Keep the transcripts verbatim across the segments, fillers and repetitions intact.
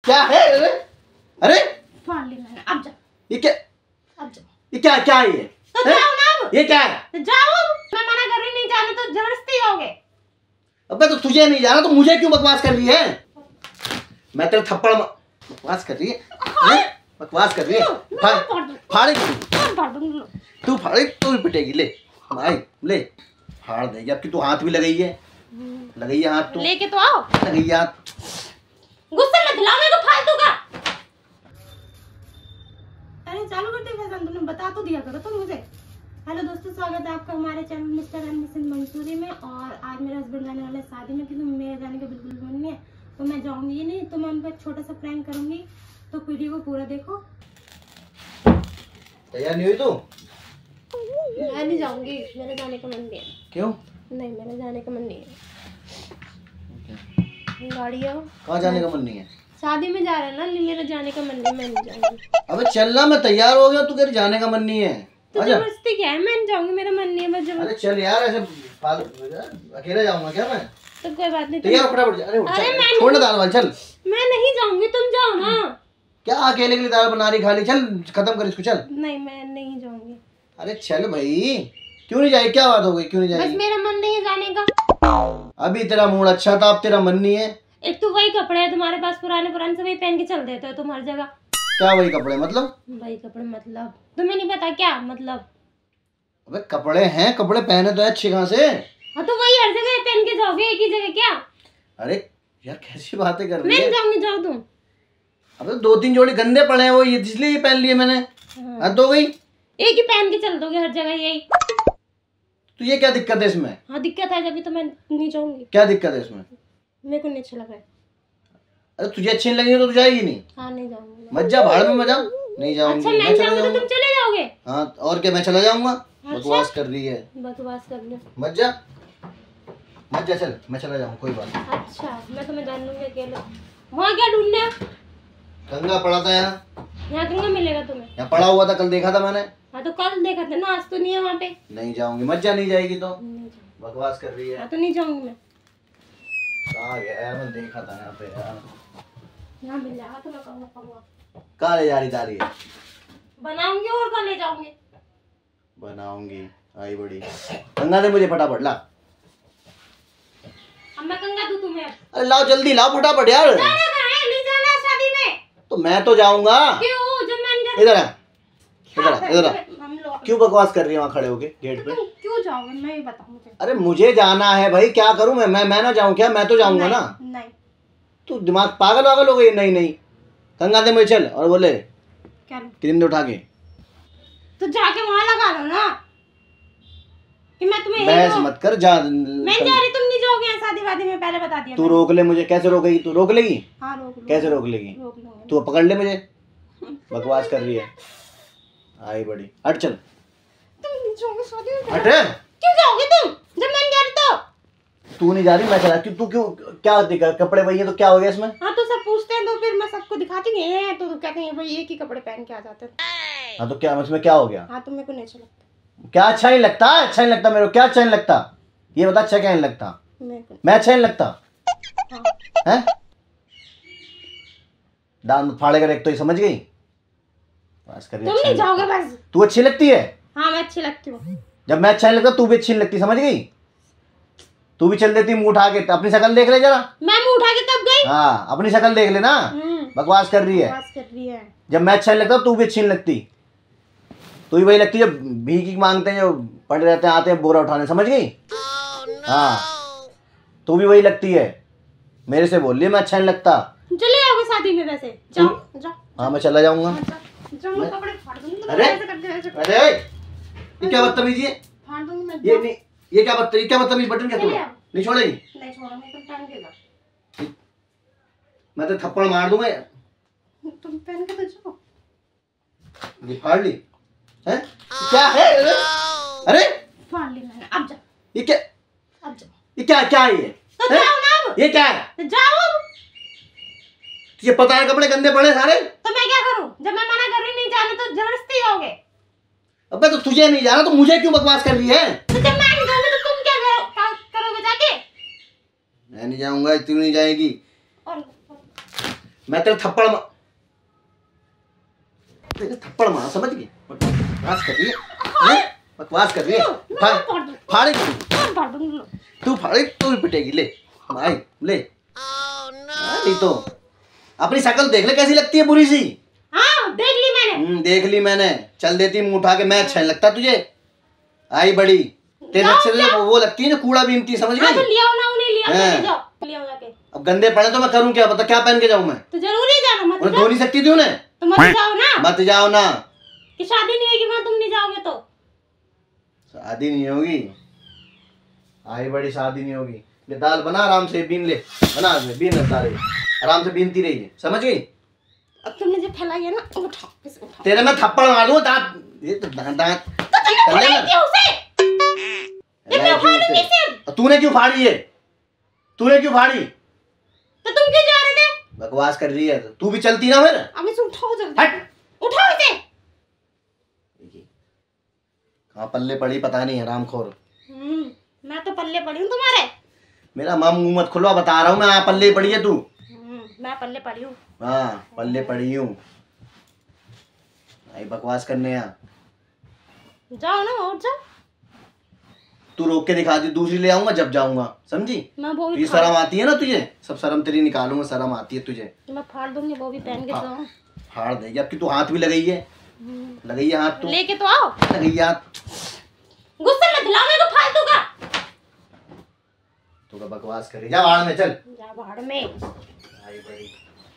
क्या है? अरे अरे फाड़ ली मैंने, अब जा। ये क्या? अब जा। ये क्या क्या है ये? तो जाओ ना अब। ये क्या है? तो जाओ, मैं मना कर रही नहीं जाने तो जबरदस्ती होगे। अबे तो तुझे नहीं जाना तो मुझे क्यों बकवास कर रही है? मैं तेरे थप्पड़ म... बकवास कर रही है, है? बकवास कर रही है। फाड़ेगी तू, फाड़े तू भी पिटेगी। ले भाई ले, फाड़ देगी। अब कि तू हाथ भी लगाई है, लगाई है हाथ, तू लेके तो आओ। लगाई है हाथ। गुस्से में दिलाओ मेरे को फालतू का। अरे चालू कर दे फैशन, तुमने बता तो दिया करो तुम मुझे। हेलो दोस्तों, स्वागत है आपका हमारे channel Mr and Mrs Mansoori में। और आज मेरे हस्बैंड जाने वाले शादी में, क्योंकि मेरे जाने का बिल्कुल मन नहीं है तो मैं जाऊंगी नहीं, तो मैं उनका एक छोटा सा प्रैंक करूंगी, तो वीडियो को पूरा देखो। तैयार नहीं हुई तू? मैं नहीं जाऊंगी, मेरे जाने का मन नहीं है। क्यों नहीं, मेरे जाने का मन नहीं है। गाड़ी आओ। कहाँ जाने का मन नहीं है? शादी में जा रहे हैं ना, मेरा जाने का मन नहीं, मैं नहीं जाऊंगी। अबे चलना, मैं तैयार हो गया, तू कह रही जाने का मन नहीं है। तो जबरदस्ती क्या है, मैं नहीं जाऊंगी, मेरा मन नहीं है बस। अरे चल यार, ऐसे अकेले जाऊंगा क्या मैं? तो कोई बात नहीं, तैयार फटाफट। अरे अरे छोड़ ना दाल वाल, चल। मैं नहीं जाऊंगी, तुम जाओ ना। क्या अकेले के लिए दाल बना रही खाली? चल खत्म कर इसको, चल। नहीं, मैं नहीं जाऊंगी। अरे चल भाई, क्यों नहीं जाएगी? क्या बात हो गई, क्यों नहीं जाएगी? बस मेरा मन नहीं है जाने का। अभी तेरा मूड अच्छा था, अब तेरा मन नहीं है। एक तो वही कपड़े हैं तुम्हारे पास, पुराने पुराने से वही पहन के चल देते हो तुम हर जगह। क्या वही कपड़े मतलब? वही कपड़े मतलब तुम्हें नहीं पता क्या मतलब? अबे कपड़े हैं, कपड़े पहने तो है अच्छे कहाँ से? हाँ तो वही हर जगह पहन के जाओगे, एक ही जगह क्या? अरे यार कैसी बातें कर रही है? मैं जाऊंगी, जाओ तुम। अबे दो तीन जोड़ी गंदे पड़े हैं, वो ये इसलिए ये पहन लिए मैंने। हाँ। हद हो गई। एक ही पहन के चल दोगे हर जगह यही। तो ये क्या दिक्कत है इसमें? हाँ दिक्कत है, जब तो मैं नहीं जाऊंगी। क्या दिक्कत है इसमें? मेरे को नहीं अच्छा लग रहा है। अरे तुझे अच्छी नहीं लगी तो तू जाएगी नहीं? हाँ नहीं जाऊंगी। मत जा भाड़ में, मत जा। नहीं जाऊंगी। अच्छा मैं जाऊंगी तो तुम चले जाओगे? हाँ और क्या, मैं चला जाऊंगा। बकवास कर रही है। बकवास कर लो। मत जा, मत जा, चल मैं चला जाऊंगा, कोई बात नहीं। अच्छा मैं तुम्हें जान लूंगी अकेले। वहाँ क्या ढूंढना है? गंगा पड़ा था यहाँ। यहाँ कहाँ मिलेगा तुम्हें? यहाँ पड़ा हुआ था, कल देखा था मैंने। हाँ तो कल देखा था ना, आज तो नहीं है वहाँ पे। नहीं जाऊंगी। मत जा, नहीं जाएगी तो। नहीं बकवास कर रही है। हाँ तो नहीं जाऊंगी मैं। कहाँ गया यार, मैं देखा था यहाँ पे यार। यहाँ मिल जाएगा तो मैं कहूँगा। कहाँ ले जा रही जा रही है? बनाऊंगी और कहाँ ले जाऊंगी? बनाऊंगी आई बड़ी। गंगा दे मुझे फटाफट, ला। अब मैं गंगा दूँ तुम्हें? अरे लाओ जल्दी, लाओ फटाफट यार। जाना कहाँ है? नहीं जाना शादी में। तो मैं तो जाऊंगा। क्यों? जब मैं इधर आ, इधर आ, इधर आ। हम लोग क्यों बकवास कर रही है वहाँ खड़े होके गेट पे? क्यों जाओगे? मैं ही बताऊँ मुझे। अरे मुझे जाना है भाई, क्या करूं मैं? मैं मैं ना जाऊं क्या? मैं तो जाऊंगा ना। नहीं। तू दिमाग पागल वागल हो गई? नहीं नहीं, गंगा दे मुझे, चल। और बोले क्या? क्रीम दे उठा के। तो जाके वहाँ लगा लो ना, कि मैं तुम्हें बहस मत कर, जा। मैं जा रही, तुम नहीं जाओगे यहाँ शादी वादी में, पहले बता दिया। तू रोक ले मुझे। कैसे रोकेगी? तू रोक लेगी? हाँ रोक लो। कैसे रोक लेगी? रोक लूंगी। तू पकड़ ले मुझे। बकवास कर रही है आई बड़ी। हट चल। तुम नहीं जाओगे शादी में? हट। क्यों जाओगे तुम जब मैं नहीं जा रही तो? तू नहीं जा रही, मैं चला। क्यों? तू क्यों? क्या दिखा? कपड़े वही है तो क्या हो गया इसमें? हाँ तो सब पूछते हैं तो फिर मैं सबको दिखाती हूँ, ये तो कहते हैं भाई एक ही कपड़े पहन के आ जाते हैं। हाँ तो क्या इसमें क्या हो गया? हाँ तो मेरे को नहीं अच्छा लगता। क्या अच्छा नहीं लगता? अच्छा नहीं लगता मेरे को? क्या अच्छा नहीं लगता ये बता। अच्छा क्या नहीं लगता? मेरे को मैं अच्छा नहीं लगता? हाँ। हैं? दांत फाड़े कर एक तो ही समझ गई। बस कर। तुम नहीं जाओगे बस। तू अच्छी लगती है? हाँ मैं अच्छी लगती हूँ। जब मैं अच्छा नहीं लगता तू भी अच्छी नहीं लगती, समझ गई? तू भी चल देती मुंह उठा के। अपनी शक्ल देख ले जरा। मैं मुंह उठा के कब गई? हाँ अपनी शक्ल देख ले ना। बकवास कर रही है। बकवास कर रही है। जब मैं अच्छा नहीं लगता तू भी अच्छी नहीं लगती। तू ही वही लगती है जो भीख मांगते हैं, जो पड़े रहते हैं, आते हैं बोरा उठाने, समझ गई? हाँ तू भी वही लगती है। मेरे से बोल रही मैं अच्छा नहीं लगता। चले जाओगे शादी में वैसे? जाओ जाओ। हाँ मैं चला जाऊंगा। जाओ मैं कपड़े फाड़ दूंगी। अरे अरे ये क्या बदतमीजी है? फाड़ दूंगी मैं। ये नहीं, ये क्या बदतमीजी? क्या बदतमीजी? बटन क्या तोड़ा? नहीं छोड़ेगी? नहीं छोड़ूंगी, तुम पहन के जाओ। मैं तो थप्पड़ मार दूंगा। तुम पहन के तो जाओ। ये फाड़ ली है? क्या है? अरे अरे फाड़ ली मैंने, अब जा। ये क्या? अब जा। ये क्या क्या है ये? तो जाओ ना अब। ये क्या है? तो जाओ अब। तुझे पता है कपड़े गंदे पड़े सारे? तो मैं क्या करूं? जब मैं मना कर रही नहीं जाने तो जबरदस्ती होगे। अबे तो तुझे नहीं जाना तो मुझे क्यों बकवास कर रही है? तो जब मैं नहीं जाऊंगी तो तुम क्या करो, करोगे जाके? मैं नहीं जाऊंगा, तू नहीं जाएगी। और मैं तेरे थप्पड़ मार तेरे थप्पड़ मार, समझ गई? बकवास कर रही है, बकवास कर रही है। फाड़ेगी तू, फाड़े तू भी पिटेगी। ले भाई ले। नहीं तो अपनी शक्ल देख ले कैसी लगती है, बुरी सी। हाँ देख ली मैंने। हम्म देख ली मैंने। चल देती मुंह उठा के। मैं अच्छा नहीं लगता तुझे? आई बड़ी तेरे अच्छे से वो लगती है ना, कूड़ा बीनती, समझ गई? तो लिया ना, उन्हें लिया जाओ, लिया जाके। अब गंदे पड़े तो मैं करूं क्या? पता क्या पहन के जाऊं मैं? तो जरूरी जाना, मत उन्हें धो नहीं सकती थी उन्हें? तो मत जाओ ना। मत जाओ ना। कि शादी नहीं होगी वहां, तुम नहीं जाओगे तो? शादी नहीं होगी? आई बड़ी शादी नहीं होगी। ये दाल बना, आराम से बीन ले, बना ले, बीन ले दाल, आराम से बीनती रही, समझ गई? अब तुमने जो फैलाई है ना, उठा, इसे उठा। तेरे मैं थप्पड़ मार दूं, दांत ये तो दांत दांत तो तुमने फाड़ी क्यों उसे? ये मैं फाड़ूंगी सिर्फ। तूने क्यों फाड़ी है? तूने क्यों फाड़ी? तो तुम क्यों जा रहे थे? बकवास कर रही है तू भी, चलती ना फिर। अब इसे उठाओ जल्दी। हट, उठाओ इसे। कहाँ पल्ले पड़ी पता नहीं, हरामखोर। हम्म मैं तो पल्ले पड़ी हूँ तुम्हारे। मेरा माँ मुंह मत खुलवा, बता रहा हूँ मैं। पल्ले पड़ी है तू। मैं पल्ले पड़ी हूँ। हाँ पल्ले पड़ी हूँ। आई बकवास करने यहाँ। जाओ ना, और जाओ। तू रोक के दिखा दी, दूसरी ले आऊंगा जब जाऊंगा, समझी? मैं वो भी ये शर्म आती है ना तुझे? सब शर्म तेरी निकालूंगा, शर्म आती है तुझे? मैं फाड़ दूंगी, वो भी पहन के जाऊँ। फाड़ देगी। अब कि तू हाथ भी लगाई है, लगाई है हाथ तू, लेके तो आओ। लगाई है हाथ। गुस्से में दिलाओ मेरे को फालतू का। तू का बकवास करी, जा बाहर में, चल जा बाहर में। आई बड़ी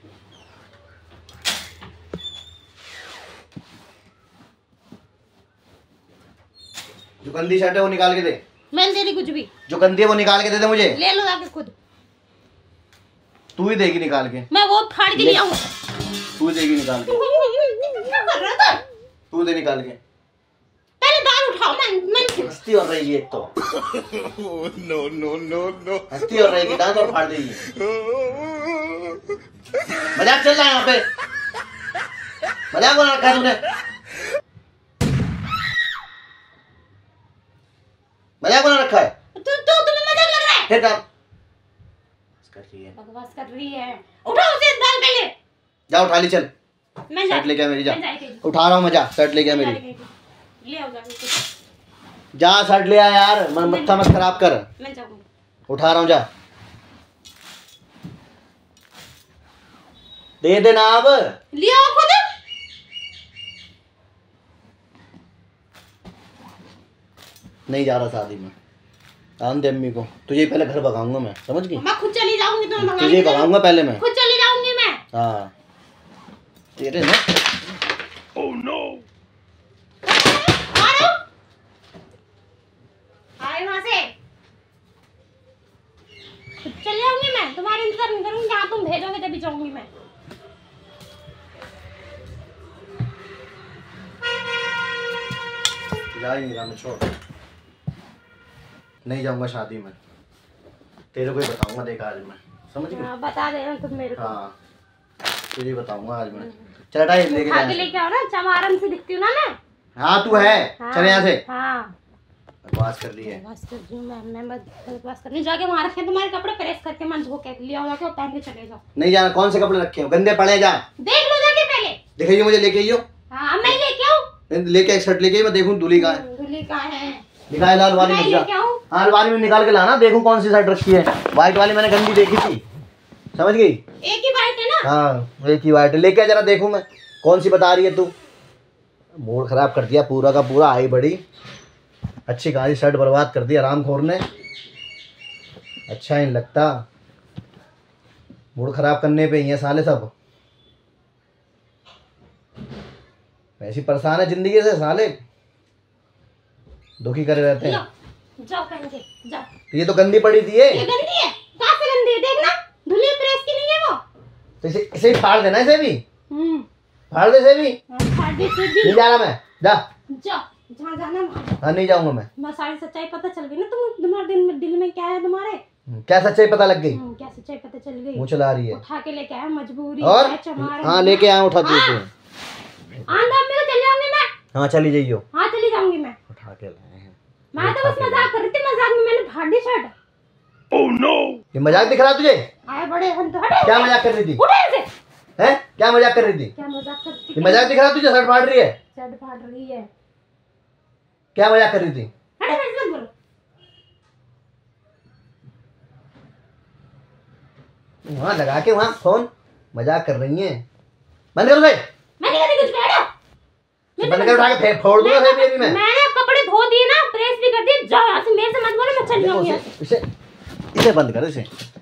जो गंदी शर्ट है वो निकाल के दे। मैंने दे दी कुछ भी। जो गंदी है वो निकाल के दे दे मुझे। ले लो जाके खुद। तू ही देगी निकाल के। मैं वो फाड़ के ले आऊंगा। तू देगी निकाल के। क्या कर रहा था? तू दे निकाल के। पहले दाल उठाओ। मैं मैं हस्ती हो रही है एक तो। नो नो नो नो हस्ती हो रही है, दांत और फाड़ देगी। मजाक चल रहा है यहाँ पे, मजाक बना रखा है तूने, मजाक बना रखा है। तू तू तुम्हें मजाक लग रहा है? फिर काम कर रही है, बकवास कर रही है। उठाओ उसे दाल पहले। जा उठा ली, चल मैं शर्ट लेके आ मेरी, जा मैं उठा रहा हूँ मैं, जा शर्ट लेके आ मेरी, ले आओ जाके। जा शर्ट ले आ यार, मन मत्था मत खराब कर। मैं जाऊंगा, उठा रहा हूँ, जा दे देना अब। ले आओ खुद। नहीं जा रहा शादी में, आन दे अम्मी को। तुझे पहले घर भगाऊंगा मैं, समझ गई? मैं खुद चली जाऊंगी, तो मैं तुझे भगाऊंगा पहले मैं, खुद चली जाऊंगी मैं। हाँ तेरे ना। Oh no. आ रहा हूं, आए वहां से। खुद चली जाऊंगी मैं, तुम्हारा इंतजार नहीं करूंगी। जहाँ तुम भेजोगे तभी जाऊंगी मैं। जा ही नहीं रहा मैं, छोड़, नहीं जाऊंगा शादी में। तेरे को ही बताऊंगा, देख आज मैं, समझ गई? हाँ, बता देना तुम मेरे को। हाँ तुझे बताऊंगा आज मैं। चल हटा, लेके खा जा। के लेके आओ ना, चमारन से दिखती हूँ ना मैं। हाँ तू है, हाँ, चल यहाँ से। हाँ बकवास कर रही है। बकवास कर रही हूँ मैं, मैं बस बकवास कर रही हूँ। जाके वहाँ रखे तुम्हारे कपड़े प्रेस करके मन धो के ले आओ जाके, और पहन के चले जाओ। नहीं जाना, कौन से कपड़े रखे हो? गंदे पड़े, जा देख लो जाके पहले। दिखाइए मुझे, लेके आइयो। हाँ मैं लेके आऊँ। लेके एक शर्ट लेके आई, मैं देखूं दूल्ही कहाँ है। दूल्ही कहाँ है? निकाल ला अलमारी में, जा हाँ अलमारी में निकाल के लाना, देखूं कौन सी शर्ट रखी है। व्हाइट वाली मैंने गंदी देखी थी, समझ गई? एक ही वाइट है ना? हाँ एक ही व्हाइट है, लेके आ जरा देखूं मैं कौन सी बता रही है तू। मूड खराब कर दिया पूरा का पूरा। आई बड़ी अच्छी खासी शर्ट बर्बाद कर दी हरामखोर ने, अच्छा नहीं लगता। मूड खराब करने पे ही है साले सब, ऐसी परेशान है जिंदगी से साले, दुखी करे रहते हैं। जाओ पहन के जाओ। ये तो गंदी पड़ी थी ये। ये गंदी है? कहाँ से गंदी है? देखना, धुली प्रेस की नहीं है वो। तो इसे इसे फाड़ देना, इसे भी हम्म फाड़ दे, इसे भी। फाड़ दे इसे भी। नहीं जा रहा मैं, जा जा, जहाँ जाना वहाँ। हाँ नहीं जाऊंगा मैं। मैं सारी सच्चाई पता चल गई ना तुम, तुम्हारे दिल में दिल में क्या है तुम्हारे। क्या सच्चाई पता लग गई? हम्म, क्या सच्चाई पता चल गई? मुँह चला रही है। उठा के लेके आया, मजबूरी और है, चमार हाँ लेके आया, उठा दिए थे। आंधा में चली जाऊंगी मैं। हाँ चली जाइयो। हाँ चली जाऊंगी मैं। उठा के लाए हैं। मैं तो बस मजाक कर रही थी, मजाक में मैंने फाड़ दी शर्ट। ओह नो, ये मजाक दिख रहा तुझे? आए बड़े हम तो हटे। क्या मजाक कर रही थी? उठे से। हैं? क्या मजाक कर रही थी? क्या मजाक करती? ये मजाक दिख रहा तुझे? शर्ट फाड़ रही है? शर्ट फाड़ रही है। क्या मजाक कर रही थी? अरे मत बोलो। वहां लगा के वहां फोन मजाक कर रही है। बंद कर दे। मैं नहीं करती कुछ भी। हटो। बंद कर, उठा के फेंक फोड़ दूंगा फिर भी मैं। मैंने कपड़े धो दिए ना, प्रेस भी कर दिए। जाओ यहाँ से, मेरे से मत बोलो, मैं चल जाऊंगी। इसे इसे बंद कर इसे।